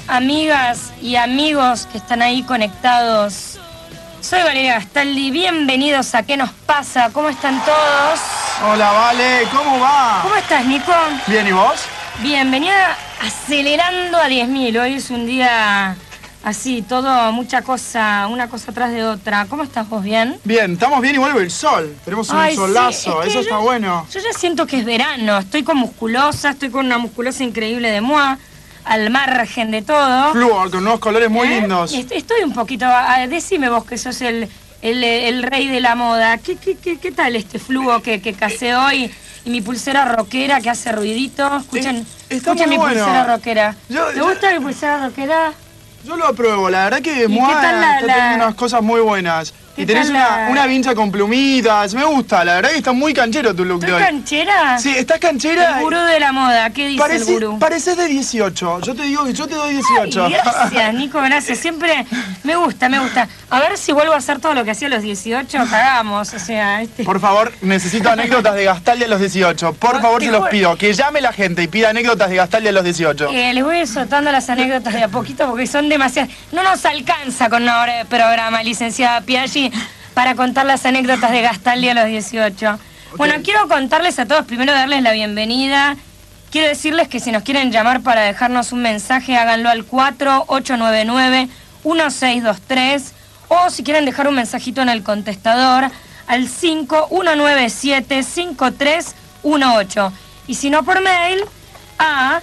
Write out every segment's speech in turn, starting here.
amigas y amigos que están ahí conectados. Soy Valeria Gastaldi, bienvenidos a ¿Qué nos pasa? ¿Cómo están todos? Hola, Vale, ¿cómo va? ¿Cómo estás, Nico? Bien, ¿y vos? Bien, venía acelerando a 10.000. Hoy es un día así, todo, mucha cosa, una cosa atrás de otra. ¿Cómo estás vos? ¿Bien? Bien, estamos bien y vuelve el sol. Tenemos un solazo, sí, eso está bueno. Yo ya siento que es verano, estoy musculosa, estoy con una musculosa increíble de moi, al margen de todo. Flúor, con unos colores muy lindos. Estoy un poquito, decime vos que sos el rey de la moda. ¿Qué tal este fluo que casé hoy? Y mi pulsera rockera que hace ruidito. Escuchen mi pulsera rockera. ¿Te gusta mi pulsera rockera? Yo lo apruebo, la verdad que moi está teniendo unas cosas muy buenas. Y tenés una vincha con plumitas, me gusta, la verdad que está muy canchero tu look de hoy. ¿Estás canchera? Sí, estás canchera. El gurú de la moda, ¿qué dice el gurú? Pareces de 18, yo te digo que yo te doy 18. Ay, gracias, Nico, gracias, siempre me gusta. A ver si vuelvo a hacer todo lo que hacía a los 18, cagamos, o sea... Por favor, necesito anécdotas de Gastaldi a los 18, por favor se los pido, que llame la gente y pida anécdotas de Gastaldi a los 18. Les voy a ir soltando las anécdotas de a poquito porque son demasiadas. No nos alcanza con una hora de programa, licenciada Piaggi, para contar las anécdotas de Gastaldi a los 18. Okay. Bueno, quiero contarles a todos, primero darles la bienvenida. Quiero decirles que si nos quieren llamar para dejarnos un mensaje, háganlo al 4899-1623 o si quieren dejar un mensajito en el contestador al 5197-5318. Y si no por mail, a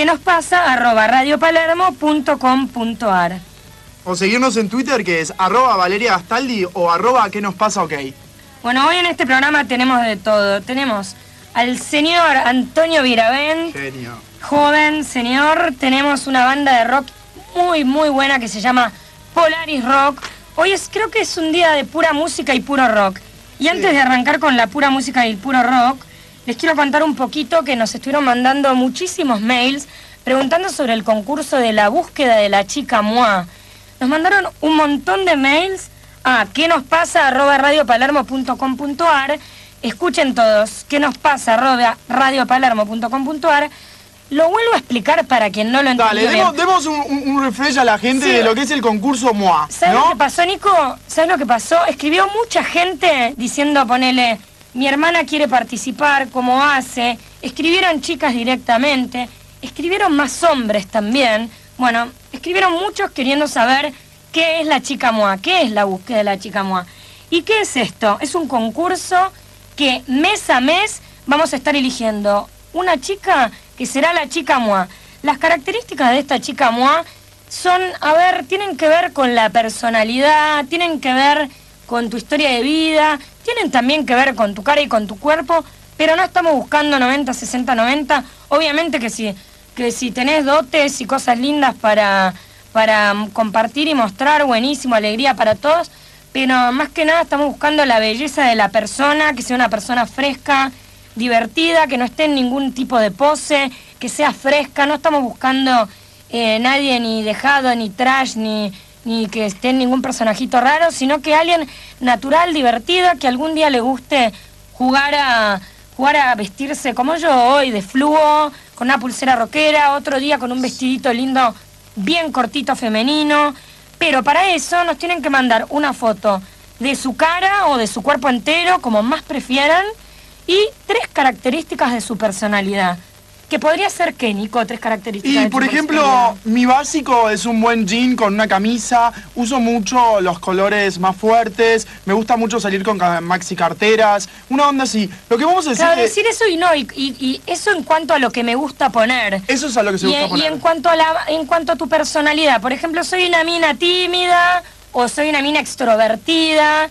quenospasa@radiopalermo.com.ar. O seguirnos en Twitter, que es @ValeriaGastaldi o @¿Qué nos pasa? Ok. Bueno, hoy en este programa tenemos de todo. Tenemos al señor Antonio Viravent. Genio. Joven señor. Tenemos una banda de rock muy, muy buena que se llama Polaris Rock. Hoy creo que es un día de pura música y puro rock. Y antes de arrancar con la pura música y el puro rock, les quiero contar un poquito que nos estuvieron mandando muchísimos mails preguntando sobre el concurso de la búsqueda de la chica moi. Nos mandaron un montón de mails a quenospasa@radiopalermo.com.ar. Escuchen todos, quenospasa@radiopalermo.com.ar. Lo vuelvo a explicar para quien no lo entendió. Dale, demos un refresh a la gente de lo que es el concurso moi. ¿Sabes lo que pasó, Nico? ¿Sabes lo que pasó? Escribió mucha gente diciendo, ponele, mi hermana quiere participar, ¿cómo hace? Escribieron chicas directamente, escribieron más hombres también. Bueno, escribieron muchos queriendo saber qué es la chica moi, qué es la búsqueda de la chica moi. ¿Y qué es esto? Es un concurso que mes a mes vamos a estar eligiendo una chica que será la chica moi. Las características de esta chica moi son, tienen que ver con la personalidad, tienen que ver con tu historia de vida, tienen también que ver con tu cara y con tu cuerpo, pero no estamos buscando 90, 60, 90. Obviamente que si tenés dotes y cosas lindas para compartir y mostrar, buenísimo, alegría para todos, pero más que nada estamos buscando la belleza de la persona, que sea una persona fresca, divertida, que no esté en ningún tipo de pose, que sea fresca. No estamos buscando nadie ni dejado, ni trash, ni que esté en ningún personajito raro, sino que alguien natural, divertida, que algún día le guste jugar a vestirse como yo hoy, de fluo, con una pulsera rockera, otro día con un vestidito lindo, bien cortito, femenino. Pero para eso nos tienen que mandar una foto de su cara o de su cuerpo entero, como más prefieran, y 3 características de su personalidad. ¿Qué podría ser qué, Nico? 3 características. Y por ejemplo, mi básico es un buen jean con una camisa. Uso mucho los colores más fuertes. Me gusta mucho salir con maxi carteras. Una onda así. Lo que vamos a decir. Claro, decir eso y eso en cuanto a lo que me gusta poner. Eso es a lo que se gusta poner. Y en cuanto a tu personalidad. Por ejemplo, soy una mina tímida o soy una mina extrovertida.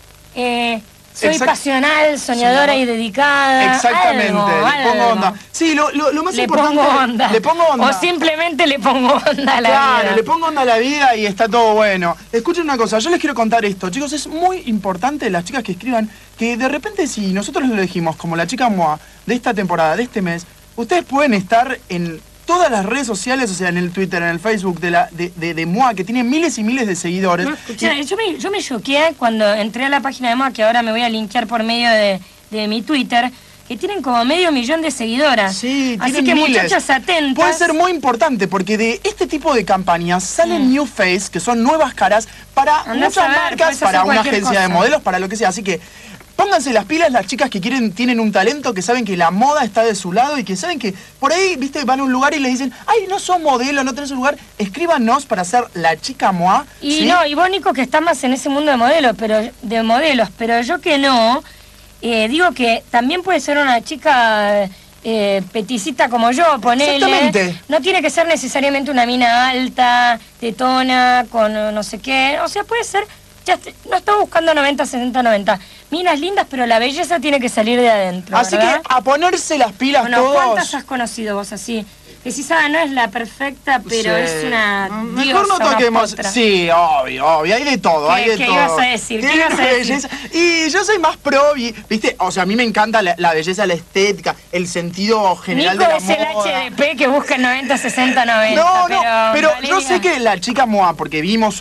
Soy pasional, soñadora y dedicada. Exactamente, le pongo onda. Sí, lo más importante... Le pongo onda. O simplemente le pongo onda a la vida. Claro, le pongo onda a la vida y está todo bueno. Escuchen una cosa, yo les quiero contar esto. Chicos, es muy importante, las chicas que escriban, que de repente si nosotros lo elegimos como la chica moi de esta temporada, de este mes, ustedes pueden estar en todas las redes sociales, o sea, en el Twitter, en el Facebook de moi, que tiene miles y miles de seguidores. No, escuchá, yo me choqueé cuando entré a la página de moi, que ahora me voy a linkear por medio de mi Twitter, que tienen como 500.000 de seguidoras. Sí, así tienen que miles. muchachas atentas. Puede ser muy importante porque de este tipo de campañas salen new face, que son nuevas caras para Andás muchas a ver, marcas, puedes para hacer una cualquier agencia de cosa. modelos, para lo que sea. Así que pónganse las pilas las chicas que tienen un talento, que saben que la moda está de su lado y que saben que por ahí, viste, van a un lugar y les dicen, ay, no sos modelo, no tenés un lugar, escríbanos para ser la chica Moa. Y ¿sí? no, y vos, Nico, que estás más en ese mundo de modelos, pero yo que no, digo que también puede ser una chica peticita como yo, ponele. Exactamente. No tiene que ser necesariamente una mina alta, tetona, con no sé qué. O sea, puede ser, no estoy buscando 90, 60, 90. Minas lindas, pero la belleza tiene que salir de adentro. Así ¿verdad? que a ponerse las pilas Bueno, todos. ¿cuántas has conocido vos así? Que si no es la perfecta, pero Sí. es una Mejor diosa, no toquemos. una potra. Sí, obvio, hay de todo, hay de ¿Qué todo. ibas a decir? ¿Qué Tiene ibas a una decir? belleza. Y yo soy más pro, ¿viste? O sea, a mí me encanta la belleza, la estética, el sentido general Nico de la es el moda. HDP que busca el 90, 60, 90. No, pero yo Valeria, sé que la chica Moa, porque vimos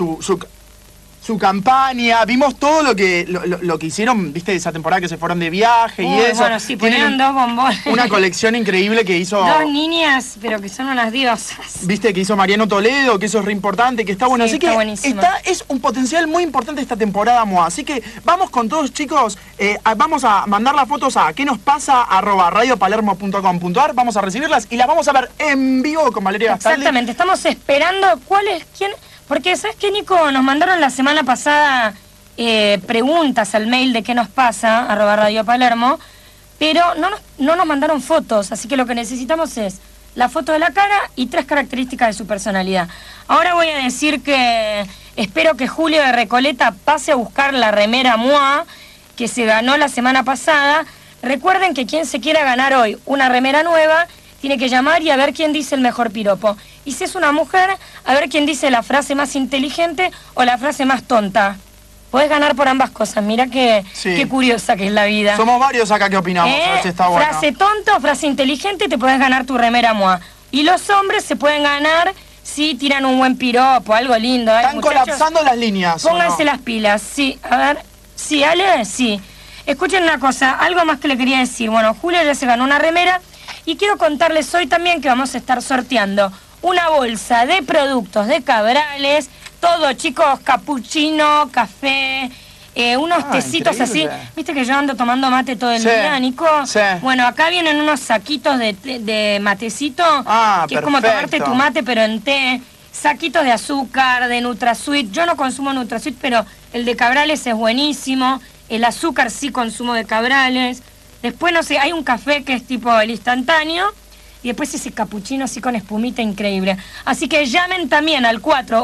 su campaña, vimos todo lo que hicieron, viste, esa temporada que se fueron de viaje y uy, eso. bueno, sí, Tienen ponían dos bombones. una colección increíble que hizo. Dos niñas, pero que son unas diosas. Viste que hizo Mariano Toledo, que eso es re importante, que está bueno. Sí, Así está que buenísimo. es un potencial muy importante esta temporada, Moa. Así que vamos con todos, chicos. Vamos a mandar las fotos a qué nos pasa @radiopalermo.com.ar. Vamos a recibirlas y las vamos a ver en vivo con Valeria Gastaldi. Exactamente, estamos esperando quién. Porque, ¿sabes qué, Nico? Nos mandaron la semana pasada preguntas al mail de qué nos pasa, @Radio Palermo, pero no nos mandaron fotos, así que lo que necesitamos es la foto de la cara y 3 características de su personalidad. Ahora voy a decir que espero que Julio de Recoleta pase a buscar la remera Moa, que se ganó la semana pasada. Recuerden que quien se quiera ganar hoy una remera nueva, tiene que llamar y a ver quién dice el mejor piropo. Y si es una mujer, a ver quién dice la frase más inteligente o la frase más tonta. Podés ganar por ambas cosas. Mira qué curiosa que es la vida. Somos varios acá que opinamos, a ver si está bueno. Frase tonta o frase inteligente, te podés ganar tu remera Moa. Y los hombres se pueden ganar si tiran un buen piropo, algo lindo. Están muchachos, colapsando las líneas. ¿o pónganse no? las pilas, sí. A ver, sí, Ale, sí. Escuchen una cosa, algo más que le quería decir. Bueno, Julio ya se ganó una remera y quiero contarles hoy también que vamos a estar sorteando una bolsa de productos de Cabrales, todo, chicos, capuchino, café, unos tecitos increíble. así. Viste que yo ando tomando mate todo el Sí, día, Nico. sí. Bueno, acá vienen unos saquitos de matecito, que es como perfecto. tomarte tu mate pero en té. Saquitos de azúcar, de NutraSweet. Yo no consumo NutraSweet, pero el de Cabrales es buenísimo. El azúcar sí consumo de Cabrales. Después, no sé, hay un café que es tipo el instantáneo. Y después ese capuchino así con espumita increíble. Así que llamen también al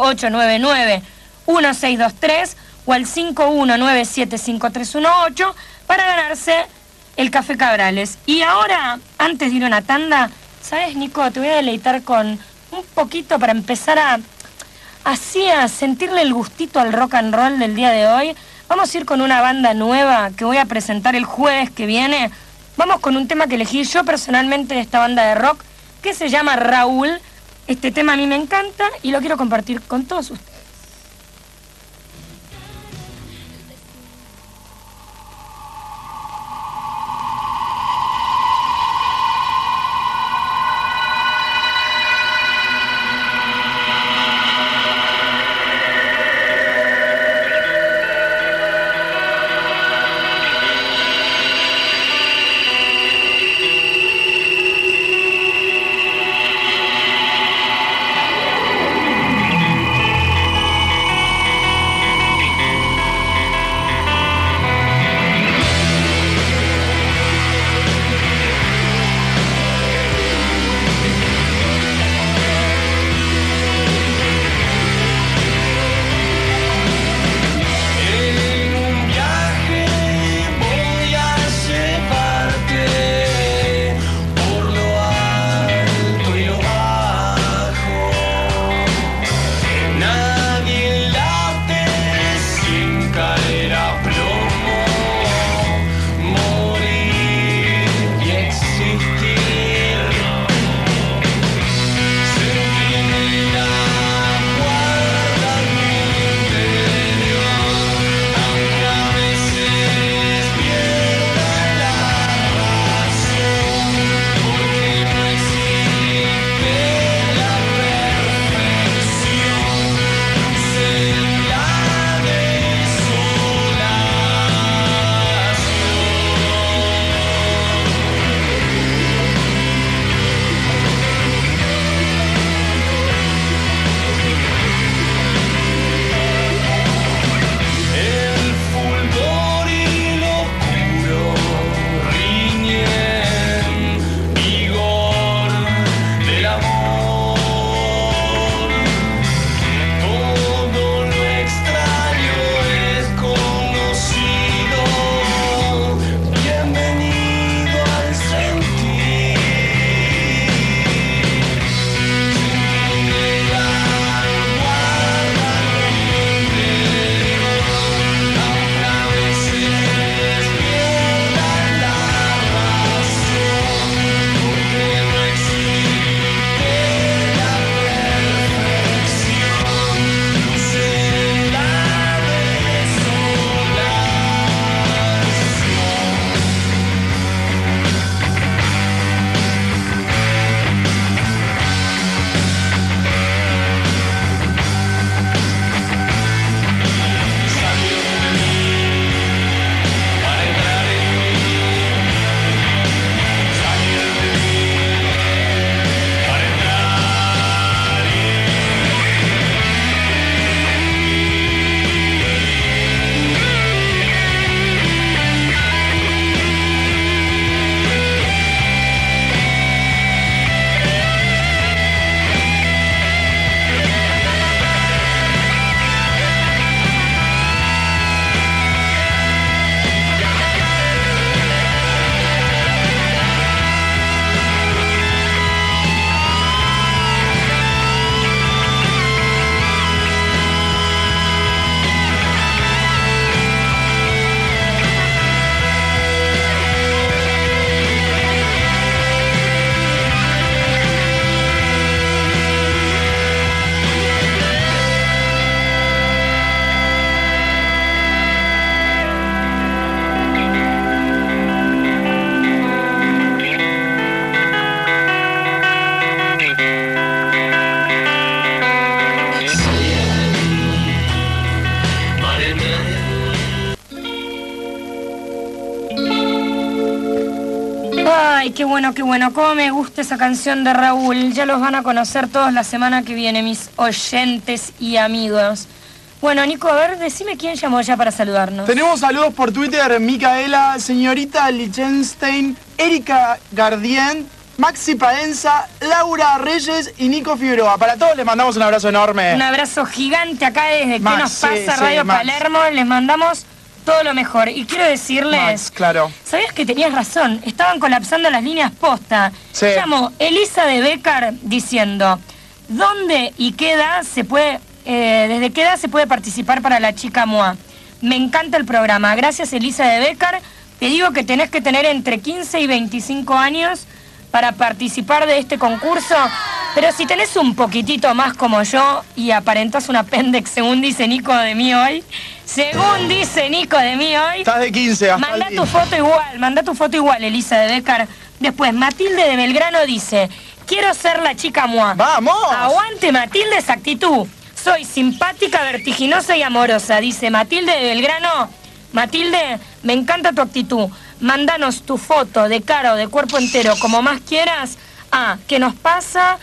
4899-1623 o al 51975318 para ganarse el café Cabrales. Y ahora, antes de ir a una tanda, ¿sabes, Nico? Te voy a deleitar con un poquito para empezar a sentirle el gustito al rock and roll del día de hoy. Vamos a ir con una banda nueva que voy a presentar el jueves que viene. Vamos con un tema que elegí yo personalmente de esta banda de rock, que se llama Raúl. Este tema a mí me encanta y lo quiero compartir con todos ustedes. qué bueno, qué bueno. Cómo me gusta esa canción de Raúl. Ya los van a conocer todos la semana que viene, mis oyentes y amigos. Bueno, Nico, a ver, decime quién llamó ya para saludarnos. Tenemos saludos por Twitter, Micaela, señorita Lichtenstein, Erika Gardien, Maxi Paenza, Laura Reyes y Nico Figueroa. Para todos les mandamos un abrazo enorme. Un abrazo gigante acá desde Max, ¿Qué nos pasa? sí, Radio Max. Palermo. Les mandamos todo lo mejor. Y quiero decirles... Max, claro. ¿Sabías que tenías razón? Estaban colapsando las líneas posta. Sí. Llamó Elisa de Becar diciendo, ¿dónde y qué edad se puede... ¿desde qué edad se puede participar para la chica MOA? Me encanta el programa. Gracias, Elisa de Becar. Te digo que tenés que tener entre 15 y 25 años para participar de este concurso. Pero si tenés un poquitito más como yo y aparentás un apéndice, según dice Nico de mí hoy, Estás de 15, hasta manda tu foto igual, Elisa de Becar. Después, Matilde de Belgrano dice, quiero ser la chica MOA. ¡Vamos! Aguante, Matilde, esa actitud. Soy simpática, vertiginosa y amorosa, dice Matilde de Belgrano. Matilde, me encanta tu actitud. Mándanos tu foto de cara o de cuerpo entero, como más quieras, a ¿qué nos pasa?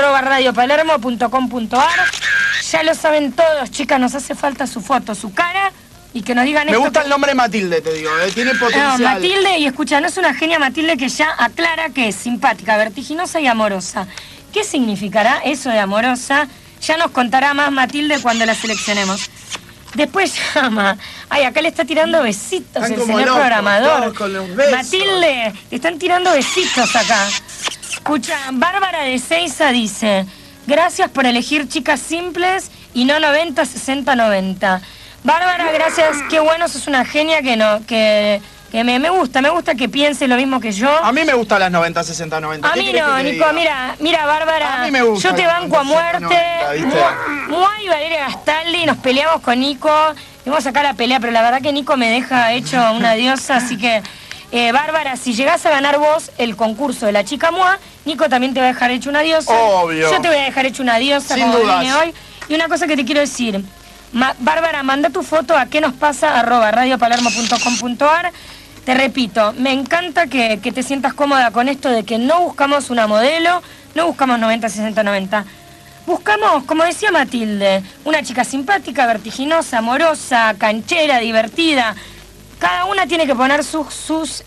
@radiopalermo.com.ar. Ya lo saben todos, chicas, nos hace falta su foto, su cara y que nos digan Me esto. gusta el nombre Matilde, te digo, tiene potencial. No, Matilde, y escucha, no es una genia Matilde que ya aclara que es simpática, vertiginosa y amorosa. ¿Qué significará eso de amorosa? Ya nos contará más Matilde cuando la seleccionemos. Después llama. Ay, acá le está tirando besitos Están el como señor locos, programador. todos con los besos. Matilde, te están tirando besitos acá. Escucha, Bárbara de Seiza dice, gracias por elegir chicas simples y no 90, 60, 90. Bárbara, gracias, qué bueno, sos una genia que me gusta que piense lo mismo que yo. A mí me gustan las 90, 60, 90. A mí no, Nico, mira, Bárbara, A mí me gusta yo te las banco a 90, muerte. 90, ¿viste? Mua y Valeria Gastaldi, nos peleamos con Nico, vamos a sacar la pelea, pero la verdad que Nico me deja hecho una diosa, así que, Bárbara, si llegás a ganar vos el concurso de la chica MOA, Nico también te va a dejar hecho una diosa. Obvio. Yo te voy a dejar hecho una diosa, Sin como dudas. vine hoy. Y una cosa que te quiero decir, Bárbara, manda tu foto a ¿qué nos pasa? @radiopalermo.com.ar. Te repito, me encanta que te sientas cómoda con esto de que no buscamos una modelo, no buscamos 90, 60, 90. Buscamos, como decía Matilde, una chica simpática, vertiginosa, amorosa, canchera, divertida. Cada una tiene que poner sus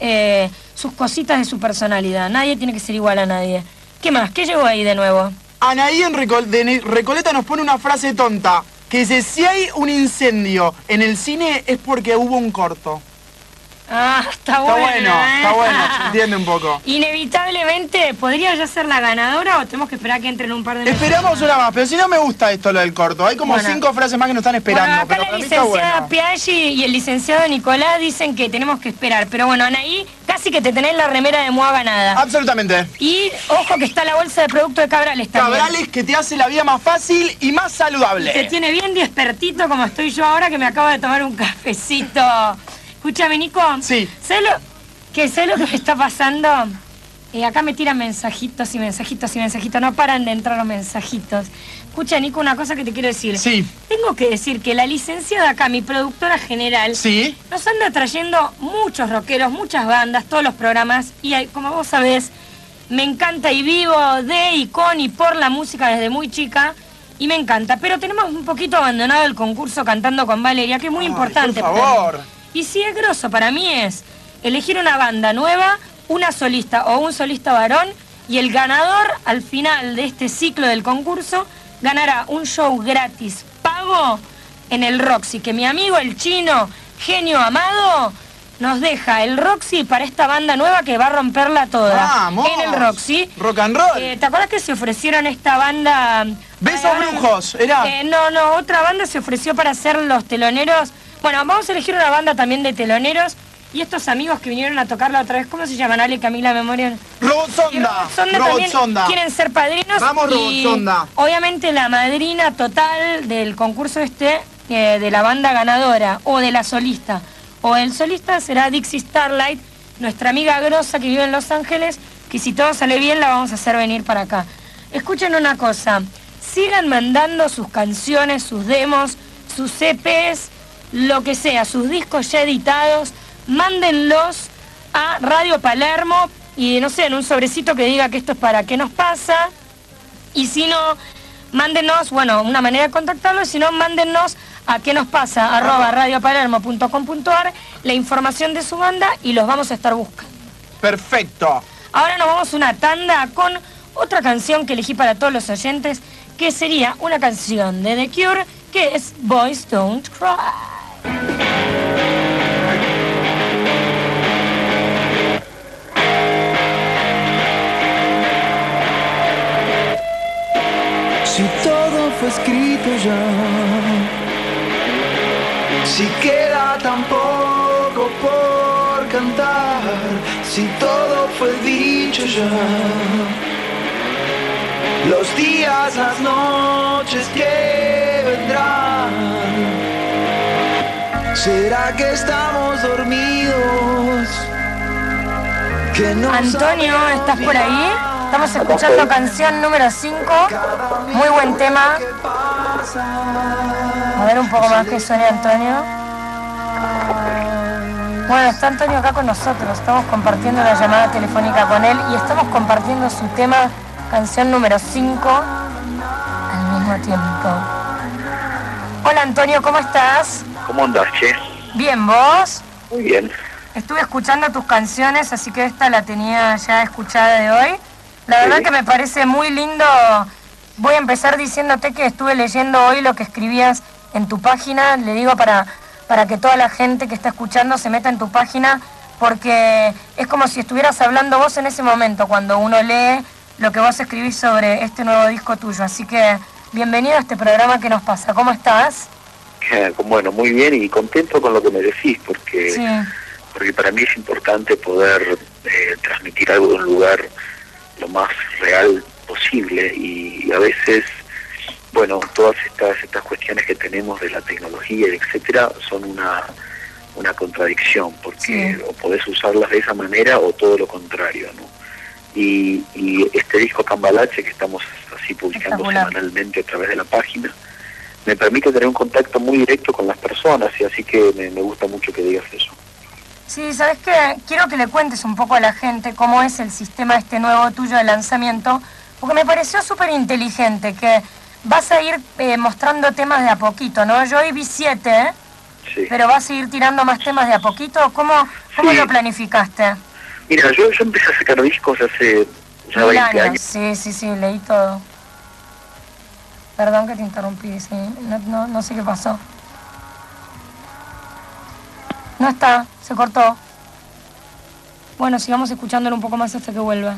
cositas de su personalidad. Nadie tiene que ser igual a nadie. ¿Qué más? ¿Qué llegó ahí de nuevo? Anaí de Recoleta nos pone una frase tonta, que dice, si hay un incendio en el cine es porque hubo un corto. Ah, está Está bueno, bueno, se entiende un poco. Inevitablemente, ¿podría ya ser la ganadora o tenemos que esperar que entren un par de meses? Esperamos una más, pero si no me gusta esto lo del corto. Hay como Bueno. 5 frases más que nos están esperando, Bueno, acá pero la para mí está licenciada bueno. Piaggi y el licenciado Nicolás dicen que tenemos que esperar. Pero bueno, Anaí, casi que te tenés la remera de MOA ganada. Absolutamente. Y ojo que está la bolsa de producto de Cabrales también. Cabrales que te hace la vida más fácil y más saludable. Te tiene bien despertito como estoy yo ahora que me acabo de tomar un cafecito. Escúchame, Nico. Sí. ¿Sabes lo que me está pasando? Acá me tiran mensajitos y mensajitos y mensajitos. No paran de entrar los mensajitos. Escucha, Nico, una cosa que te quiero decir. Sí. Tengo que decir que la licenciada acá, mi productora general, Sí. nos anda trayendo muchos rockeros, muchas bandas, todos los programas. Y como vos sabés, me encanta y vivo de y con y por la música desde muy chica. Y me encanta. Pero tenemos un poquito abandonado el concurso Cantando con Valeria, que es muy importante. Por para mí. favor. Y si es grosso, para mí es elegir una banda nueva, una solista o un solista varón, y el ganador al final de este ciclo del concurso ganará un show gratis, pago, en el Roxy, que mi amigo el chino, genio amado, nos deja el Roxy para esta banda nueva que va a romperla toda. ¡Vamos! En el Roxy. Rock and roll. ¿Te acuerdas que se ofrecieron esta banda? Besos Brujos, ¿era? No, otra banda se ofreció para hacer los teloneros. Bueno, vamos a elegir una banda también de teloneros. Y estos amigos que vinieron a tocarla otra vez, ¿cómo se llaman? Ale, Camila, Memoria. Robot Y Sonda. Robot Sonda Robot también Sonda. quieren ser padrinos. Vamos, Robot y Sonda. obviamente la madrina total del concurso de la banda ganadora, o de la solista, o el solista será Dixie Starlight, nuestra amiga grosa que vive en Los Ángeles, que si todo sale bien la vamos a hacer venir para acá. Escuchen una cosa, sigan mandando sus canciones, sus demos, sus EPs, lo que sea, sus discos ya editados, mándenlos a Radio Palermo, y no sé, en un sobrecito que diga que esto es para qué nos pasa. Y si no, mándenos, bueno, una manera de contactarlo, si no, mándenos a qué nos pasa, @radiopalermo.com.ar, la información de su banda y los vamos a estar buscando. Perfecto. Ahora nos vamos a una tanda con otra canción que elegí para todos los oyentes, que sería una canción de The Cure, que es Boys Don't Cry. Si todo fue escrito ya, si queda tan poco por cantar, si todo fue dicho ya, los días, las noches que vendrán, ¿será que estamos dormidos? Que no Antonio, ¿estás por ahí? Estamos escuchando canción número 5, muy buen tema. A ver un poco más que suene Antonio. Bueno, está Antonio acá con nosotros, estamos compartiendo la llamada telefónica con él y estamos compartiendo su tema, canción número 5, al mismo tiempo. Hola Antonio, ¿cómo estás? ¿Cómo andás, che? Bien, ¿vos? Muy bien. Estuve escuchando tus canciones, así que esta la tenía ya escuchada de hoy. La verdad que me parece muy lindo. Voy a empezar diciéndote que estuve leyendo hoy lo que escribías en tu página. Le digo para que toda la gente que está escuchando se meta en tu página, porque es como si estuvieras hablando vos en ese momento, cuando uno lee lo que vos escribís sobre este nuevo disco tuyo. Así que bienvenido a este programa que nos pasa. ¿Cómo estás? Bueno, muy bien y contento con lo que me decís, porque, Sí. porque para mí es importante poder transmitir algo de un lugar lo más real posible, y a veces, bueno, todas estas cuestiones que tenemos de la tecnología, etcétera, son una contradicción, porque o podés usarlas de esa manera o todo lo contrario, ¿no? Y este disco Cambalache, que estamos así publicando semanalmente a través de la página, me permite tener un contacto muy directo con las personas, y así que me gusta mucho que digas eso. Sí, ¿sabes qué? Quiero que le cuentes un poco a la gente cómo es el sistema este nuevo tuyo de lanzamiento, porque me pareció súper inteligente, que vas a ir mostrando temas de a poquito, ¿no? Yo hoy vi 7, Sí. pero vas a ir tirando más temas de a poquito. ¿Cómo Sí. lo planificaste? Mira, yo empecé a sacar discos hace ya 20 años. Sí, leí todo. Perdón que te interrumpí, sí, no sé qué pasó. No está, se cortó. Bueno, sigamos escuchándolo un poco más hasta que vuelva.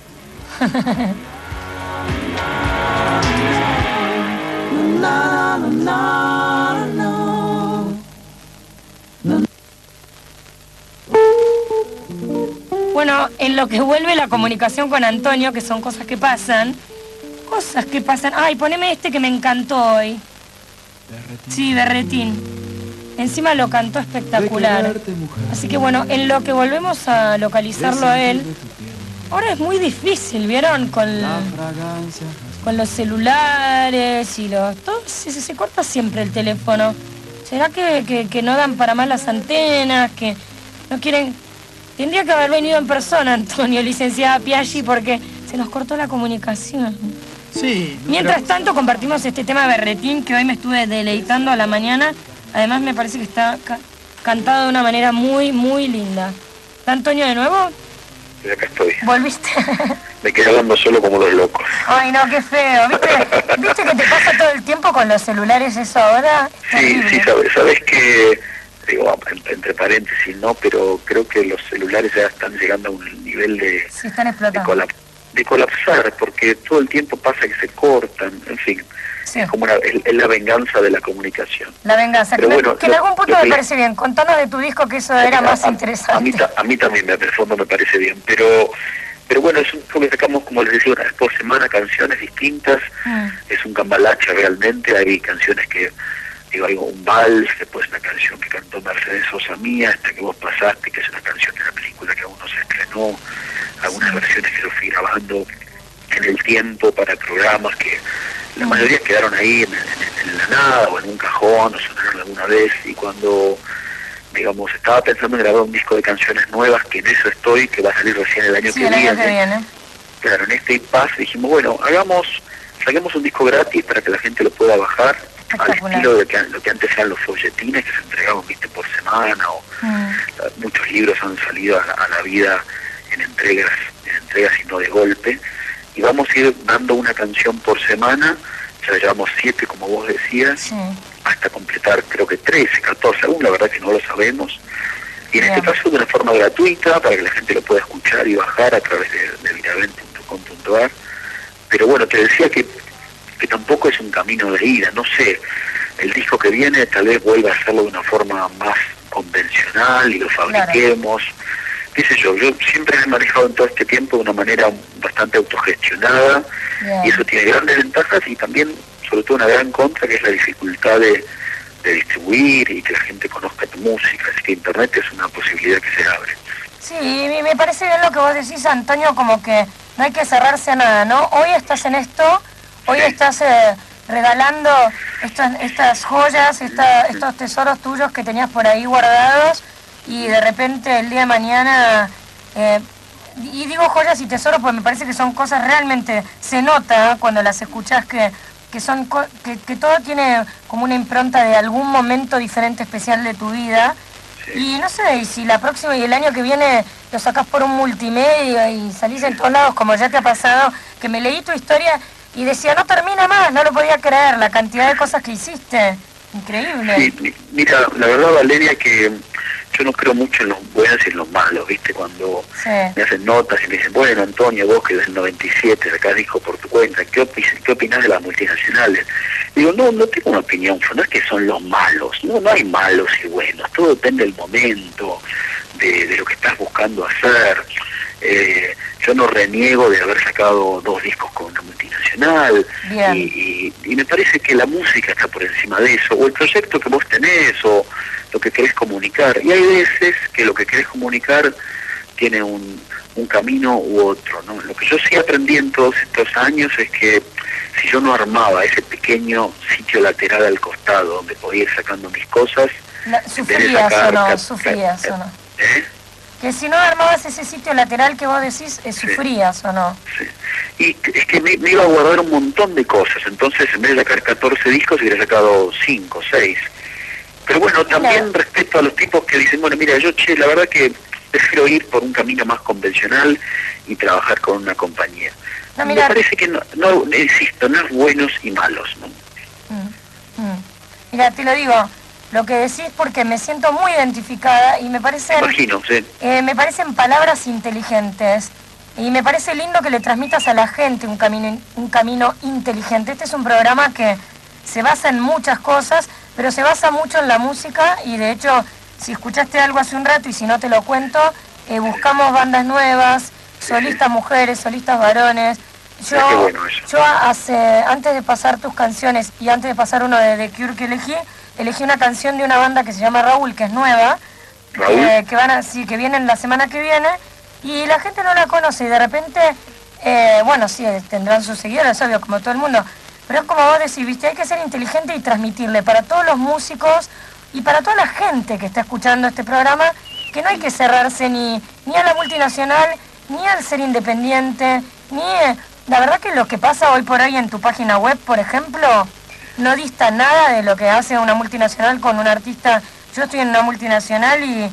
Bueno, en lo que vuelve la comunicación con Antonio, que son cosas que pasan. Ay, poneme este que me encantó hoy. Sí, Berretín. Encima lo cantó espectacular. Así que bueno, en lo que volvemos a localizarlo a él, ahora es muy difícil, ¿vieron? Con los celulares y todo, se corta siempre el teléfono. ¿Será que no dan para más las antenas? Que no quieren... Tendría que haber venido en persona, Antonio, licenciada Piaggi, porque se nos cortó la comunicación. Sí. Mientras tanto, compartimos este tema de Berretín, que hoy me estuve deleitando a la mañana. Además, me parece que está cantado de una manera muy, muy linda. ¿Está Antonio de nuevo? Y acá estoy. ¿Volviste? Me quedé hablando solo como los locos. Ay, no, qué feo. ¿Viste que te pasa todo el tiempo con los celulares eso ahora? Es Sí, terrible. sabes que, digo, entre paréntesis, no, pero creo que los celulares ya están llegando a un nivel de, Sí, están explotando. de colapsar, porque todo el tiempo pasa que se cortan, en fin. Sí. Es como es la venganza de la comunicación. La venganza, Pero bueno, que en algún punto lo me que- parece bien. Contanos de tu disco, que eso era más interesante. A mí también, de fondo me parece bien, pero bueno, es un disco que sacamos, como les decía, una vez por semana, canciones distintas. Es un cambalache realmente. Hay canciones que, digo, hay un vals, después una canción que cantó Mercedes Sosa mía, esta que vos pasaste, que es una canción de la película que aún no se estrenó, algunas versiones que yo fui grabando en el tiempo para programas que la mayoría quedaron ahí en la nada o en un cajón o sonaron alguna vez, y cuando digamos, estaba pensando en grabar un disco de canciones nuevas, que en eso estoy, que va a salir recién el año Sí, que el viene. año que viene. Claro, en este impasse dijimos, bueno, saquemos un disco gratis para que la gente lo pueda bajar, al estilo de lo que antes eran los folletines que se entregaban, viste, por semana, o muchos libros han salido a la vida en entregas y no de golpe, y vamos a ir dando una canción por semana, ya llevamos 7, como vos decías, Sí. hasta completar creo que 13, 14, aún la verdad que no lo sabemos, y en este caso de una forma gratuita, para que la gente lo pueda escuchar y bajar a través de viravent.com.ar. Pero bueno, te decía que tampoco es un camino de ida, no sé, el disco que viene tal vez vuelva a hacerlo de una forma más convencional y lo fabriquemos, qué sé yo siempre he manejado en todo este tiempo de una manera bastante autogestionada, y eso tiene grandes ventajas y también, sobre todo, una gran contra, que es la dificultad de distribuir y que la gente conozca tu música, así que Internet es una posibilidad que se abre. Sí, y me parece bien lo que vos decís, Antonio, como que no hay que cerrarse a nada, ¿no? Hoy estás en esto, hoy estás regalando estas joyas, estos tesoros tuyos que tenías por ahí guardados, y de repente el día de mañana, y digo joyas y tesoros porque me parece que son cosas realmente, se nota cuando las escuchás que todo tiene como una impronta de algún momento diferente, especial de tu vida. Y no sé, y si la próxima y el año que viene lo sacás por un multimedia y salís en todos lados, como ya te ha pasado, que me leí tu historia y decía, no termina más, no lo podía creer, la cantidad de cosas que hiciste. Increíble. Sí, mira, la verdad, Valeria, que yo no creo mucho en los buenos y en los malos, ¿viste? Cuando me hacen notas y me dicen, bueno, Antonio, vos que desde el 97 sacás disco por tu cuenta, ¿qué opinás de las multinacionales? Digo, no tengo una opinión, no es que son los malos, no hay malos y buenos, todo depende del momento, de lo que estás buscando hacer. Yo no reniego de haber sacado 2 discos con una multinacional, y me parece que la música está por encima de eso, o el proyecto que vos tenés, o lo que querés comunicar, y hay veces que lo que querés comunicar tiene un camino u otro, ¿no? Lo que yo sí aprendí en todos estos años es que si yo no armaba ese pequeño sitio lateral al costado donde podía ir sacando mis cosas, ¿Sufrías o no? Que si no armabas ese sitio lateral que vos decís, ¿sufrías o no? Sí. Y es que me iba a guardar un montón de cosas, entonces en vez de sacar 14 discos hubiera sacado 5, 6. Pero bueno, también respecto a los tipos que dicen, bueno, mira, la verdad que prefiero ir por un camino más convencional y trabajar con una compañía. No, me parece que no insisto, no es buenos y malos, ¿no? Mira, te lo digo, lo que decís porque me siento muy identificada y me parecen... Imagino, sí. Me parecen palabras inteligentes y me parece lindo que le transmitas a la gente un camino inteligente. Este es un programa que se basa en muchas cosas, pero se basa mucho en la música, y de hecho, si escuchaste algo hace un rato y si no te lo cuento, buscamos bandas nuevas, solistas mujeres, solistas varones. Yo antes de pasar tus canciones y antes de pasar uno de The Cure que elegí una canción de una banda que se llama Raúl, que es nueva, que vienen la semana que viene, y la gente no la conoce, y de repente, bueno, sí, tendrán sus seguidores, obvio, como todo el mundo, pero es como vos decís, viste, hay que ser inteligente y transmitirle para todos los músicos y para toda la gente que está escuchando este programa, que no hay que cerrarse ni a la multinacional, ni al ser independiente, la verdad que lo que pasa hoy por hoy en tu página web, por ejemplo, no dista nada de lo que hace una multinacional con un artista. Yo estoy en una multinacional y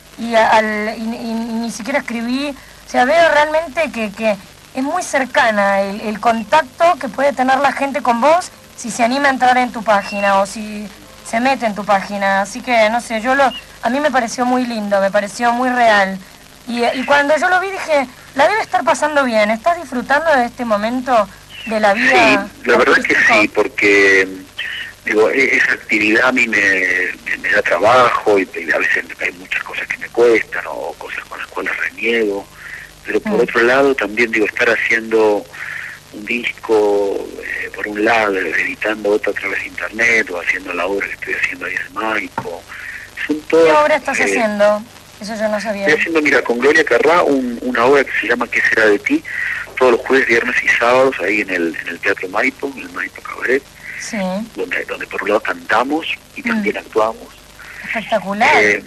ni siquiera escribí, o sea, veo realmente que es muy cercana el contacto que puede tener la gente con vos si se anima a entrar en tu página o si se mete en tu página. Así que, no sé, a mí me pareció muy lindo, me pareció muy real. Y cuando yo lo vi dije, la debe estar pasando bien, ¿estás disfrutando de este momento de la vida? Sí, la verdad que sí, porque digo, esa actividad a mí me da trabajo, y a veces hay muchas cosas que me cuestan o cosas con las cuales reniego, pero por otro lado también digo, estar haciendo un disco por un lado, editando otro a través de internet, o haciendo la obra que estoy haciendo ahí en Maipo. ¿Qué obra estás haciendo? Eso yo no sabía. Estoy haciendo, mira, con Gloria Carrá, una obra que se llama ¿Qué será de ti? Todos los jueves, viernes y sábados ahí en el Teatro Maipo, en el Maipo Cabaret, donde por un lado cantamos y también actuamos. Espectacular.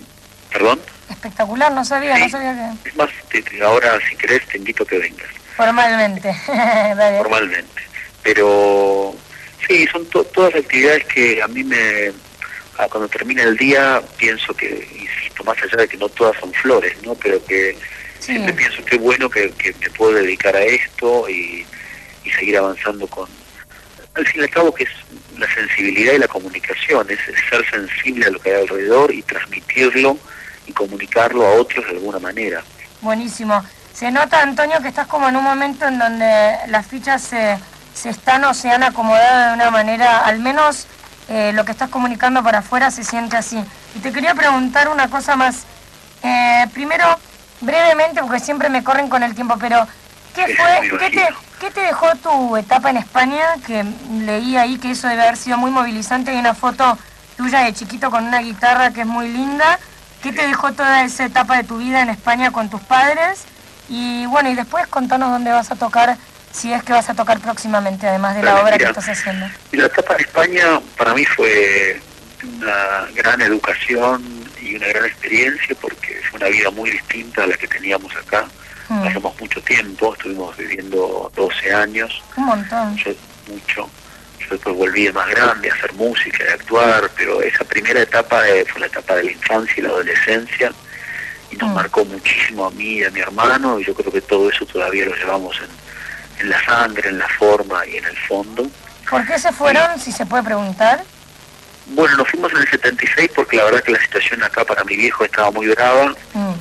¿Perdón? Espectacular, no sabía, Sí. no sabía que... Es más, ahora si querés te invito a que vengas. Formalmente. Dale. Formalmente. Pero sí, son todas actividades que a mí cuando termina el día pienso que, insisto, más allá de que no todas son flores, ¿no? Pero que Sí. siempre pienso que bueno que me puedo dedicar a esto y seguir avanzando con... Al fin y al cabo que es la sensibilidad y la comunicación, es ser sensible a lo que hay alrededor y transmitirlo y comunicarlo a otros de alguna manera. Buenísimo. Se nota, Antonio, que estás como en un momento en donde las fichas se están o se han acomodado de una manera, al menos lo que estás comunicando para afuera se siente así. Y te quería preguntar una cosa más. Primero, brevemente, porque siempre me corren con el tiempo, pero ¿qué te dejó tu etapa en España? Que leí ahí que eso debe haber sido muy movilizante. Hay una foto tuya de chiquito con una guitarra que es muy linda. ¿Qué te dejó toda esa etapa de tu vida en España con tus padres? Y bueno, y después contanos dónde vas a tocar, si es que vas a tocar próximamente, además de la obra que estás haciendo. Y la etapa en España para mí fue una gran educación y una gran experiencia porque fue una vida muy distinta a la que teníamos acá. Pasamos mucho tiempo, estuvimos viviendo 12 años. Un montón. Yo después volví de más grande a hacer música y a actuar, pero esa primera etapa fue la etapa de la infancia y la adolescencia y nos marcó muchísimo a mí y a mi hermano, y yo creo que todo eso todavía lo llevamos en la sangre, en la forma y en el fondo. ¿Por qué se fueron, si se puede preguntar? Bueno, nos fuimos en el 76 porque la verdad que la situación acá para mi viejo estaba muy brava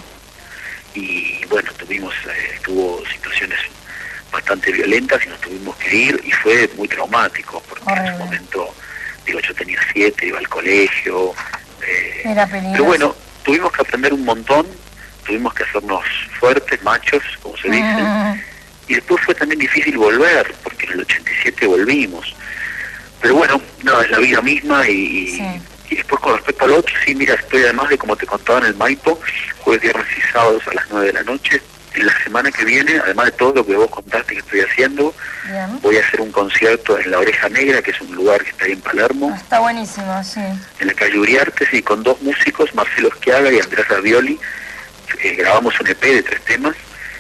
y bueno, tuvo situaciones bastante violentas y nos tuvimos que ir y fue muy traumático porque en ese momento, yo tenía 7, iba al colegio, Era peligroso. pero bueno, tuvimos que aprender un montón, tuvimos que hacernos fuertes, machos, como se dice, y después fue también difícil volver porque en el 87 volvimos, pero bueno, no, es la vida misma y después con respecto al otro, sí, mira, estoy además de como te contaba en el Maipo, jueves, viernes y sábados a las 9 de la noche. En la semana que viene, además de todo lo que vos contaste que estoy haciendo, voy a hacer un concierto en La Oreja Negra, que es un lugar que está ahí en Palermo. Está buenísimo, sí. En la calle Uriarte, y con 2 músicos, Marcelo Schiaga y Andrés Ravioli. Grabamos un EP de 3 temas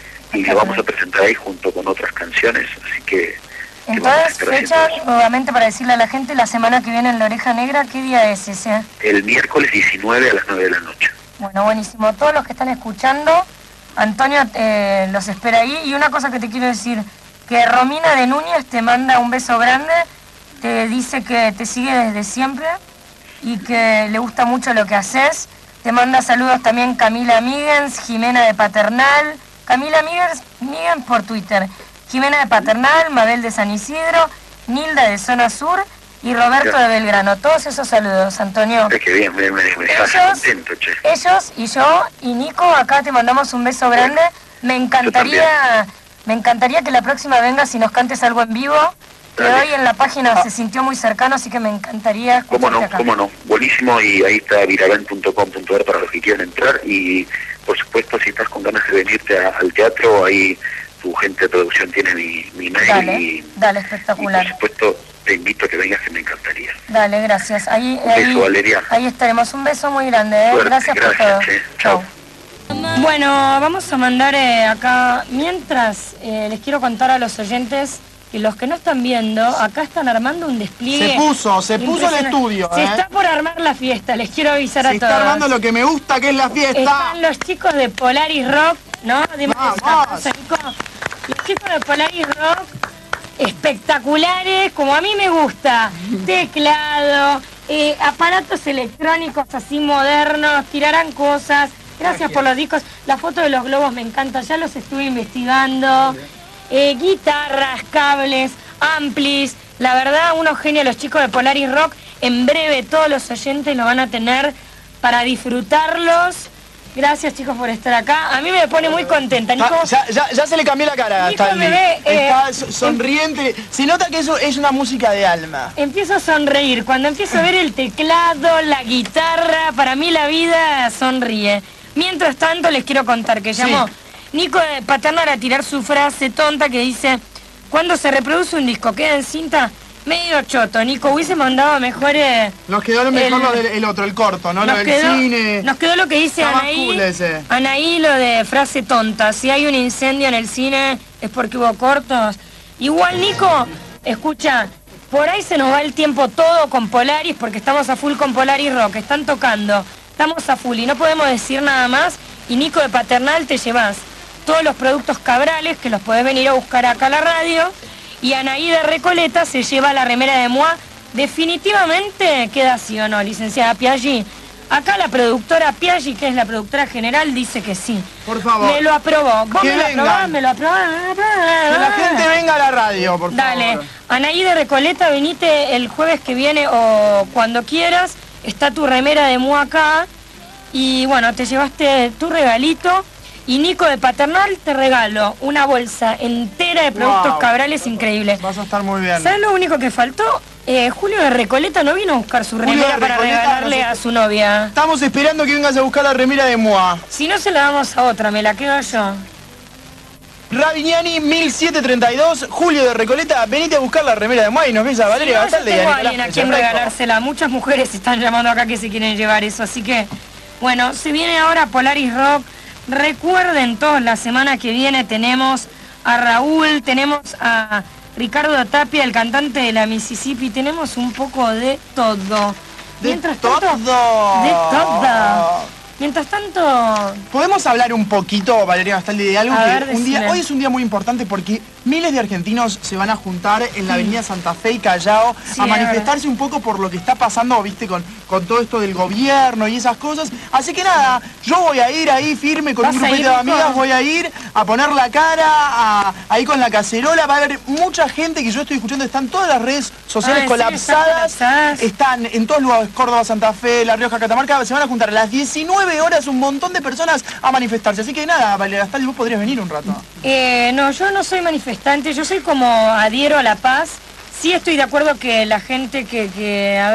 y lo vamos a presentar ahí junto con otras canciones, así que... Entonces, fecha, nuevamente para decirle a la gente, la semana que viene en La Oreja Negra, ¿qué día es ese? El miércoles 19 a las 9 de la noche. Bueno, buenísimo. Todos los que están escuchando, Antonio los espera ahí. Y una cosa que te quiero decir, que Romina de Núñez te manda un beso grande, te dice que te sigue desde siempre y que le gusta mucho lo que haces. Te manda saludos también Camila Migens, Jimena de Paternal, Camila Migens por Twitter, Jimena de Paternal, Mabel de San Isidro, Nilda de Zona Sur y Roberto de Belgrano. Todos esos saludos, Antonio. Es que bien, me dejaste contento, che. Ellos y yo y Nico, acá te mandamos un beso grande. Me encantaría que la próxima vengas y nos cantes algo en vivo. Que hoy en la página se sintió muy cercano, así que me encantaría escucharte acá. ¿Cómo no? Buenísimo, y ahí está viravent.com.ar para los que quieran entrar. Y por supuesto, si estás con ganas de venirte al teatro, ahí tu gente de producción tiene mi mail. Dale, espectacular. Y por supuesto, te invito a que vengas, que me encantaría. Dale, gracias. Un beso, Valeria. Ahí estaremos. Un beso muy grande. Suerte, gracias por todo. Chao. Bueno, vamos a mandar acá, mientras les quiero contar a los oyentes que los que no están viendo, acá están armando un despliegue. Se puso el estudio. Se está por armar la fiesta, les quiero avisar a todos. Se está armando lo que me gusta, que es la fiesta. Están los chicos de Polaris Rock, ¿no? ¡Vamos! Los chicos de Polaris Rock, espectaculares, como a mí me gusta. Teclado, aparatos electrónicos así modernos, tirarán cosas. Gracias por los discos. La foto de los globos me encanta, ya los estuve investigando. Guitarras, cables, amplis. La verdad, unos genios los chicos de Polaris Rock. En breve todos los oyentes lo van a tener para disfrutarlos. Gracias, chicos, por estar acá. A mí me pone muy contenta. Nico, ya se le cambió la cara. Nico me ve, está sonriente. Se nota que eso es una música de alma. Empiezo a sonreír. Cuando empiezo a ver el teclado, la guitarra, para mí la vida sonríe. Mientras tanto, les quiero contar que llamó Nico de Paternal a tirar su frase tonta que dice: cuando se reproduce un disco, queda en cinta, Medio choto, Nico, hubiese mandado mejores... Nos quedó lo mejor lo del otro, el corto, ¿no? Lo del cine. Nos quedó lo que dice Está más Anaí. cool ese. Anaí, lo de frase tonta. Si hay un incendio en el cine es porque hubo cortos. Igual, Nico, escucha, por ahí se nos va el tiempo todo con Polaris, porque estamos a full con Polaris Rock. Están tocando, estamos a full y no podemos decir nada más. Y Nico de Paternal te llevas todos los productos Cabrales, que los podés venir a buscar acá a la radio. Y Anaí de Recoleta se lleva la remera de Moa. Definitivamente queda así, ¿o no, licenciada Piaggi? Acá la productora Piaggi, que es la productora general, dice que sí. Por favor. Me lo aprobó. ¿Vos que me lo aprobás? ¿Me lo aprobás? Que la gente venga a la radio, por favor. Dale. Anaí de Recoleta, venite el jueves que viene o cuando quieras. Está tu remera de Moa acá. Y bueno, te llevaste tu regalito. Y Nico de Paternal te regalo una bolsa entera de productos Cabrales increíbles. Vas a estar muy bien. ¿Sabes lo único que faltó? Julio de Recoleta no vino a buscar su remera para regalarle a su novia. Estamos esperando que vengas a buscar la remera de Moa. Si no, se la damos a otra, me la quedo yo. Ravignani 1732, Julio de Recoleta, venite a buscar la remera de Moa y nos ves a Valeria Batalde y a tengo a Nicolás alguien a quien Echarreco. regalársela. Muchas mujeres están llamando acá que se quieren llevar eso, así que... Bueno, se viene ahora Polaris Rock. Recuerden todos, la semana que viene tenemos a Raúl, tenemos a Ricardo Tapia, el cantante de la Mississippi, tenemos un poco de todo. Mientras tanto, de todo. Mientras tanto... ¿Podemos hablar un poquito, Valeria Bastaldi, de algo A ver, que un día, decime. hoy es un día muy importante porque miles de argentinos se van a juntar en la avenida Santa Fe y Callao Sí, a es manifestarse un poco por lo que está pasando, viste, con todo esto del gobierno y esas cosas. Así que nada, yo voy a ir ahí firme con ¿Vas un a grupito ir, de Nico? amigas, voy a ir a poner la cara, ahí con la cacerola, va a haber mucha gente que yo estoy escuchando, están todas las redes sociales ¿en serio colapsadas, están en todos lugares, Córdoba, Santa Fe, La Rioja, Catamarca, se van a juntar a las 19 horas un montón de personas a manifestarse. Así que nada, Valeria Bastaldi, vos podrías venir un rato. No, yo no soy manifestante, yo soy como adhiero a la paz. Sí estoy de acuerdo que la gente a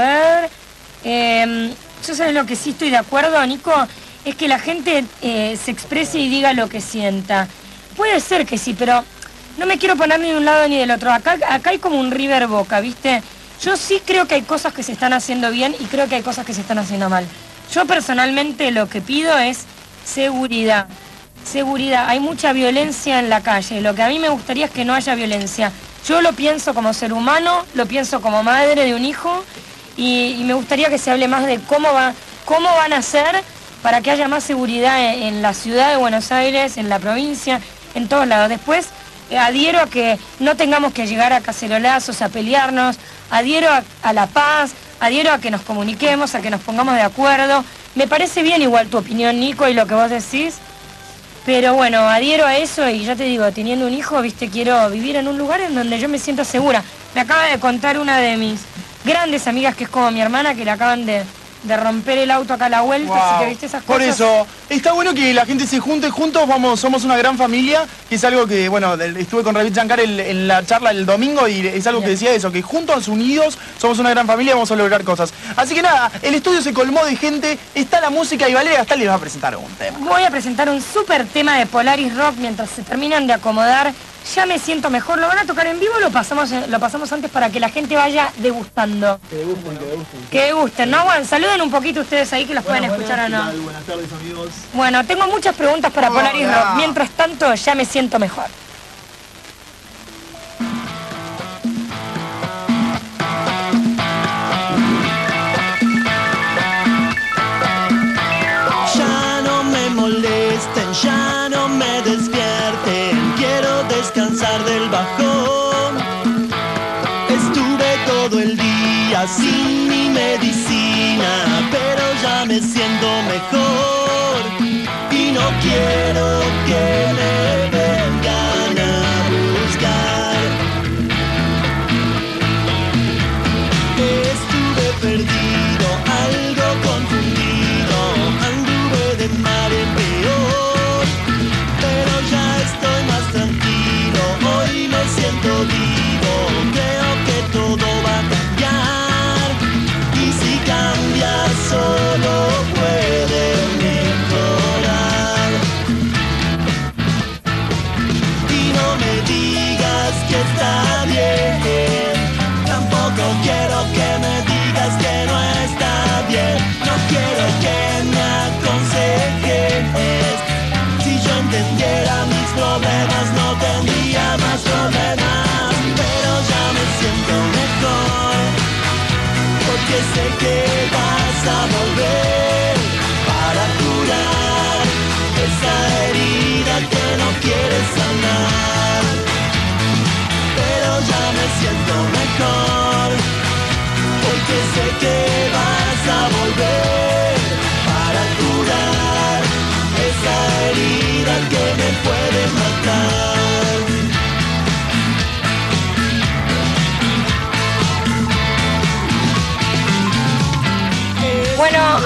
ver, yo sabes lo que sí estoy de acuerdo, Nico, es que la gente se exprese y diga lo que sienta. Puede ser que sí, pero no me quiero poner ni de un lado ni del otro. Acá hay como un River Boca, ¿viste? Yo sí creo que hay cosas que se están haciendo bien y creo que hay cosas que se están haciendo mal. Yo personalmente lo que pido es seguridad. Seguridad. Hay mucha violencia en la calle. Lo que a mí me gustaría es que no haya violencia. Yo lo pienso como ser humano, lo pienso como madre de un hijo y me gustaría que se hable más de cómo van a hacer para que haya más seguridad en la ciudad de Buenos Aires, en la provincia, en todos lados. Después adhiero a que no tengamos que llegar a cacerolazos, a pelearnos, adhiero a la paz, adhiero a que nos comuniquemos, a que nos pongamos de acuerdo. Me parece bien igual tu opinión, Nico, y lo que vos decís, pero bueno, adhiero a eso y ya te digo, teniendo un hijo, viste, quiero vivir en un lugar en donde yo me sienta segura. Me acaba de contar una de mis grandes amigas, que es como mi hermana, que le acaban de romper el auto acá a la vuelta, así que viste esas cosas. Por eso, está bueno que la gente se junte juntos, somos una gran familia, que es algo que, bueno, estuve con David Giancar en la charla el domingo y es algo que decía eso, que juntos, unidos, somos una gran familia, vamos a lograr cosas. Así que nada, el estudio se colmó de gente, está la música y Valeria Bastaldi les va a presentar un tema. Voy a presentar un súper tema de Polaris Rock mientras se terminan de acomodar. Ya me siento mejor. ¿Lo van a tocar en vivo o lo pasamos antes para que la gente vaya degustando? Que degusten. Que degusten, ¿no? Bueno, saluden un poquito ustedes ahí que los pueden escuchar o no. Buenas tardes, amigos. Bueno, tengo muchas preguntas para Polaris Rock. Mientras tanto, ya me siento mejor. Ya no me molesten, ya no me despierten, quiero descansar del bajón. Estuve todo el día sin mi medicina, pero ya me siento mejor y no quiero que me vengan a buscar. Estuve perdido, algo confundido, anduve de mal en peor, pero ya estoy más tranquilo, hoy me siento vivo, creo que todo va a cambiar, y si cambia solo puede mejorar.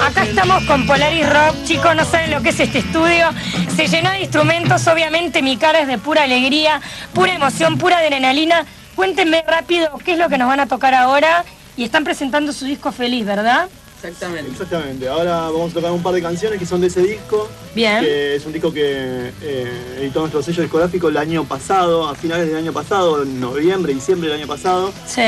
acá estamos con Polaris Rock. Chicos, no saben lo que es este estudio. Se llenó de instrumentos, obviamente mi cara es de pura alegría, pura emoción, pura adrenalina. Cuéntenme rápido qué es lo que nos van a tocar ahora. Y están presentando su disco Feliz, ¿verdad? Exactamente. Ahora vamos a tocar un par de canciones que son de ese disco. Bien. Que es un disco que editó nuestro sello discográfico el año pasado, a finales del año pasado, en noviembre, diciembre del año pasado. Sí.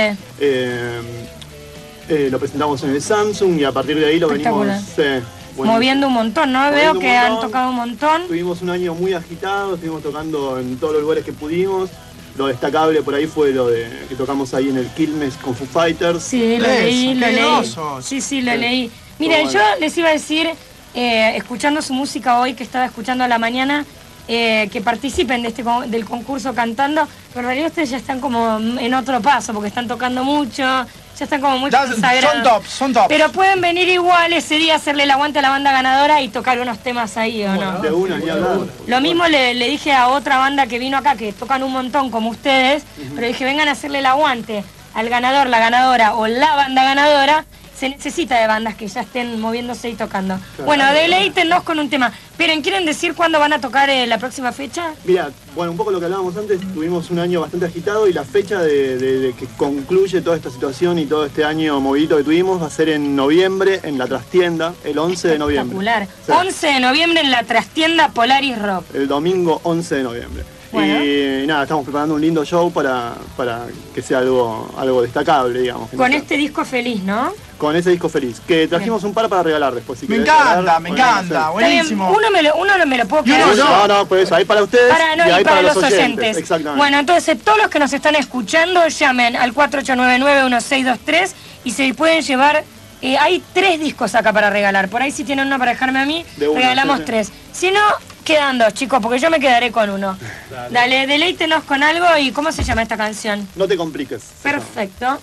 Lo presentamos en el Samsung y a partir de ahí lo venimos moviendo un montón, ¿no? Veo que han tocado un montón. Tuvimos un año muy agitado, estuvimos tocando en todos los lugares que pudimos. Lo destacable por ahí fue lo de que tocamos ahí en el Quilmes con Foo Fighters. Sí, lo leí. Sí, lo leí. Miren, yo les iba a decir, escuchando su música hoy, que estaba escuchando a la mañana, que participen de del concurso cantando, pero en realidad ustedes ya están como en otro paso, porque están tocando mucho, ya están como muy consagrados. Son tops. Pero pueden venir igual ese día a hacerle el aguante a la banda ganadora y tocar unos temas ahí, ¿o no? De una, ni hablar. Lo mismo le dije a otra banda que vino acá, que tocan un montón como ustedes, pero dije, vengan a hacerle el aguante al ganador, la ganadora o la banda ganadora. Se necesita de bandas que ya estén moviéndose y tocando. Claro. Bueno, deleítenos con un tema. Pero, ¿quieren decir cuándo van a tocar la próxima fecha? Mira, bueno, un poco lo que hablábamos antes, tuvimos un año bastante agitado y la fecha de que concluye toda esta situación y todo este año movidito que tuvimos va a ser en noviembre en la Trastienda, el 11 de noviembre. Espectacular. 11 de noviembre en la Trastienda Polaris Rock. El domingo 11 de noviembre. Bueno. Y nada, estamos preparando un lindo show para que sea algo destacable, digamos. Con este disco Feliz, ¿no? Con ese disco Feliz, que trajimos un par para regalar después. Si me encanta, buenísimo. Uno me lo puedo quedar. No, pues ahí para ustedes y ahí para los oyentes. Exactamente. Bueno, entonces todos los que nos están escuchando llamen al 4899-1623 y se pueden llevar. Hay 3 discos acá para regalar. Por ahí si tienen uno para dejarme a mí, regalamos 3. Si no, quedan 2, chicos, porque yo me quedaré con uno. Dale, deleítenos con algo. ¿Y cómo se llama esta canción? No te compliques. Perfecto.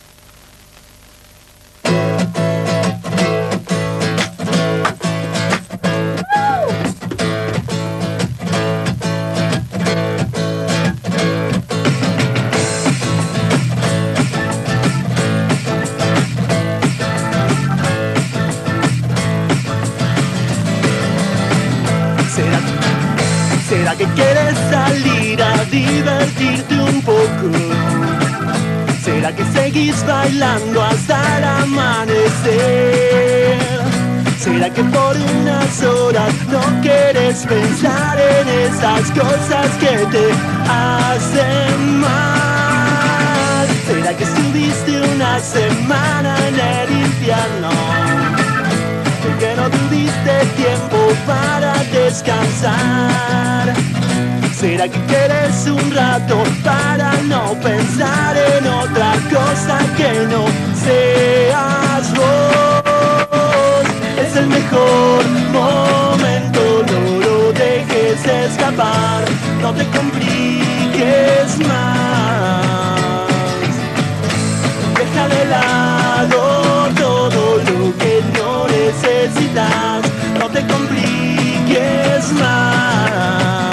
¿Será que quieres salir a divertirte un poco? ¿Será que seguís bailando hasta el amanecer? ¿Será que por unas horas no quieres pensar en esas cosas que te hacen mal? ¿Será que estuviste una semana en el infierno? Que no tuviste tiempo para descansar. ¿Será que quieres un rato para no pensar en otra cosa que no seas vos? Es el mejor momento, no lo dejes escapar, no te compliques más. Deja de lado todo lo que no necesitas, no te compliques más.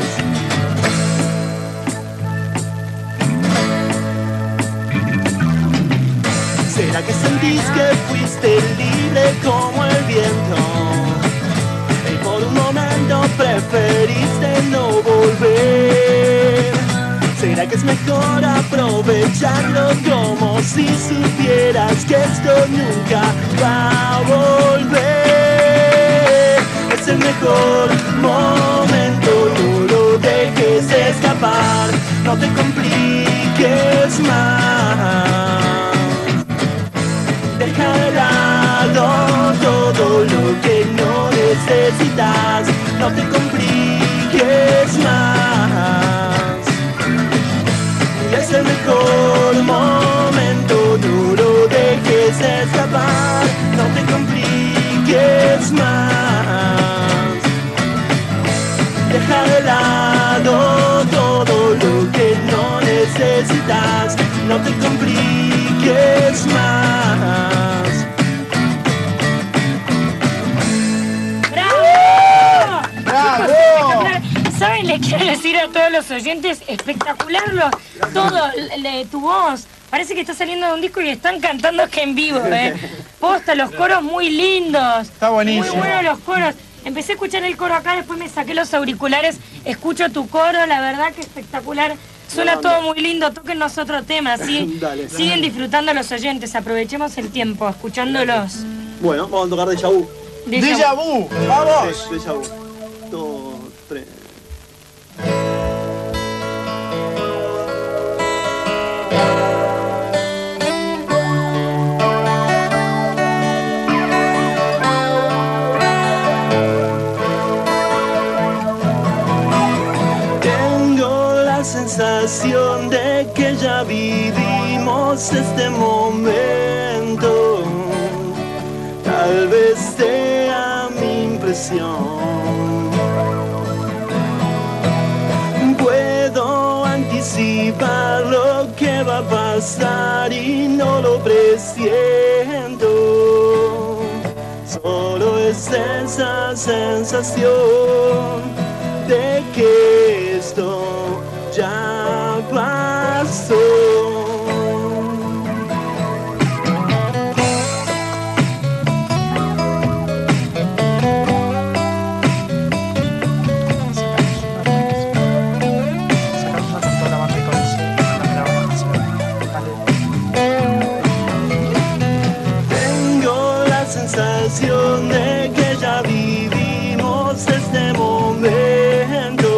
¿Será que sentís que fuiste libre como el viento y por un momento preferiste no volver? ¿Será que es mejor aprovecharlo como si supieras que esto nunca va a volver? Es el mejor momento, no lo dejes escapar, no te compliques más. Deja de lado todo lo que no necesitas, no te compliques más. Es el mejor momento, no lo dejes escapar, no te compliques más. Deja de lado todo lo que no necesitas, no te compliques más. ¡Bravo! ¡Bravo! ¿Saben? Le quiero decir a todos los oyentes, espectacular todo, tu voz, Parece que está saliendo de un disco y están cantando que en vivo, Posta, los coros muy lindos. Está buenísimo. Muy buenos los coros. Empecé a escuchar el coro acá, después me saqué los auriculares, escucho tu coro, la verdad que espectacular. Suena todo muy lindo, tóquennos otro tema, ¿sí? Dale. Siguen disfrutando los oyentes, aprovechemos el tiempo, escuchándolos. Bueno, vamos a tocar Déjà Vu. Déjà Vu, vamos. Sí, Déjà Vu. 2, 3. Sensación de que ya vivimos este momento, tal vez sea mi impresión. Puedo anticipar lo que va a pasar y no lo presiento, solo es esa sensación de que esto ya pasó. Tengo la sensación de que ya vivimos este momento,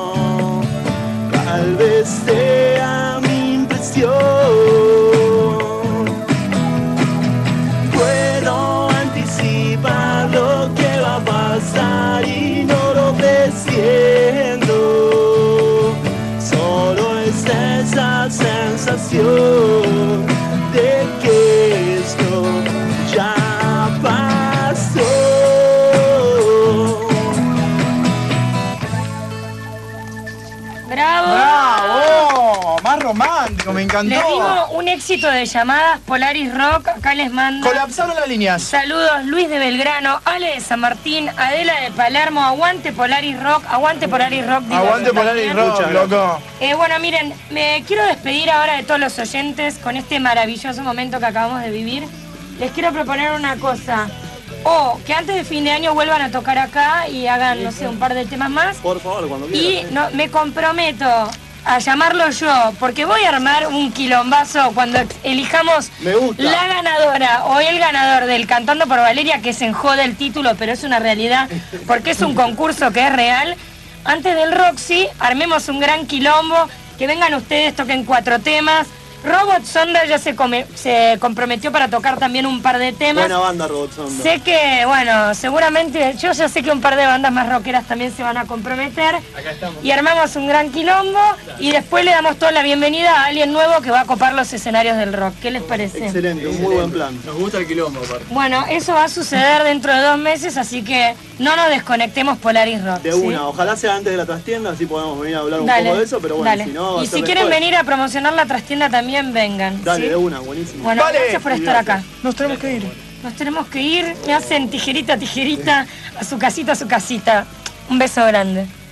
tal vez sea mi impresión. Puedo anticipar lo que va a pasar y no lo presiento, solo es esa sensación de que esto ya pasó. ¡Bravo! ¡Bravo! Más romántico, me encantó. Les digo un éxito de llamadas, Polaris Rock, acá les mando. Colapsaron las líneas. Saludos, Luis de Belgrano, Ale de San Martín, Adela de Palermo, aguante Polaris Rock, aguante Polaris Rock. Digo Aguante yo Polaris también. Rock, loco. Bueno, miren, me quiero despedir ahora de todos los oyentes con este maravilloso momento que acabamos de vivir. Les quiero proponer una cosa. O que antes de fin de año vuelvan a tocar acá y hagan, no sé, un par de temas más. Por favor, cuando Y quieras. no, me comprometo a llamarlo yo, porque voy a armar un quilombazo cuando elijamos Me gusta. la ganadora o el ganador del Cantando por Valeria, que se enjode el título, pero es una realidad, porque es un concurso que es real. Antes del Roxy, armemos un gran quilombo, que vengan ustedes, toquen 4 temas. Robot Sonda ya se comprometió para tocar también un par de temas. Buena banda, Robot Sonda. Sé que, bueno, seguramente, yo ya sé que un par de bandas más rockeras también se van a comprometer. Acá estamos. Y armamos un gran quilombo y después le damos toda la bienvenida a alguien nuevo que va a copar los escenarios del rock. ¿Qué les parece? Excelente, un muy buen plan. Nos gusta el quilombo, aparte. Bueno, eso va a suceder dentro de 2 meses, así que no nos desconectemos Polaris Rock. De ¿sí? una, ojalá sea antes de la trastienda, así podemos venir a hablar un Dale, poco de eso, pero bueno, dale. si no... va a Y ser si quieren después. venir a promocionar la trastienda también vengan. Dale, ¿sí? de una, buenísimo. Bueno, Vale. gracias por estar acá. Nos tenemos que ir. Nos tenemos que ir, me hacen tijerita, tijerita, a su casita, a su casita. Un beso grande.